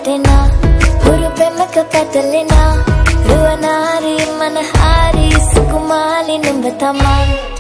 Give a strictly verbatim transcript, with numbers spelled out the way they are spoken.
වැටෙනා හුරු පෙමක පැටලෙනා රුවනාරි මනහාරි සුකුමාලි නුඹ තමා